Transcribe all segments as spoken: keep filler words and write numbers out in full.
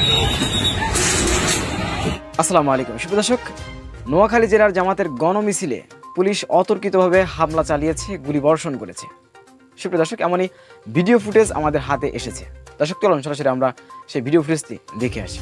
আসসালামু আলাইকুম সুপ্রিয় দর্শক, নোয়াখালী জেলার জামাতের গণমিছিলে পুলিশ অতর্কিতভাবে হামলা চালিয়েছে, গুলি বর্ষণ করেছে। সুপ্রিয় দর্শক, এমনই ভিডিও ফুটেজ আমাদের হাতে এসেছে। দর্শক চলুন সরাসরি আমরা সেই ভিডিও ফুটেজটি দেখে আসি।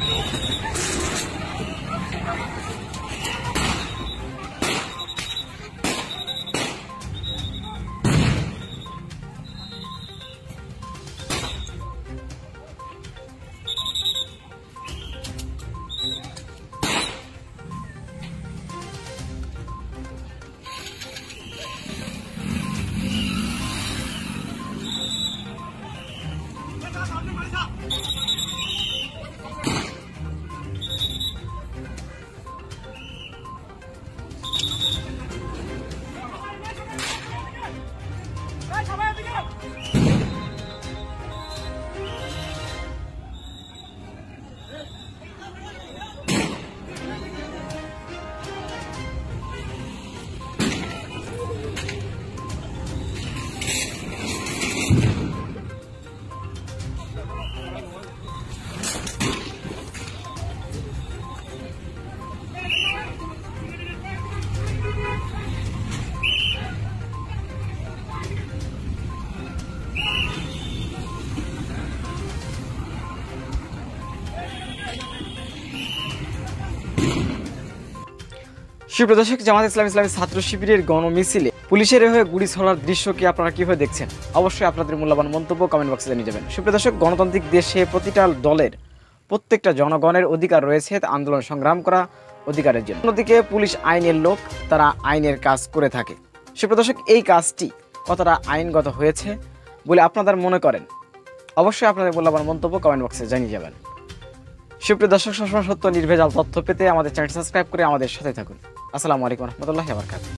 সুপ্রিয় দর্শক, জামাত ইসলামী ইসলামী ছাত্র শিবিরের গণমিছিলে পুলিশের হয়ে গুলি ছড়ার দৃশ্য কি আপনারা কিভাবে দেখছেন? অবশ্যই আপনাদের মূল্যবান মন্তব্য কমেন্ট বক্সে জানিয়ে যাবেন। সুপ্রিয় দর্শক, গণতান্ত্রিক দেশে প্রতিটা দলের প্রত্যেকটা জনগণের অধিকার রয়েছে আন্দোলন সংগ্রাম করা অধিকারের জন্য। অন্যদিকে পুলিশ আইনের লোক, তারা আইনের কাজ করে থাকে। সুপ্রিয় দর্শক, এই কাজটি কতটা আইনগত হয়েছে বলে আপনারা মনে করেন? অবশ্যই আপনাদের মূল্যবান মন্তব্য কমেন্ট বক্সে জানিয়ে যাবেন। সুপ্রিয় দর্শক, সবসময় সত্য নির্ভেজাল তথ্য পেতে আমাদের চ্যানেল সাবস্ক্রাইব করে আমাদের সাথে থাকুন। আসসালামু আলাইকুম ওয়া রাহমাতুল্লাহি ওয়া বারাকাতুহু।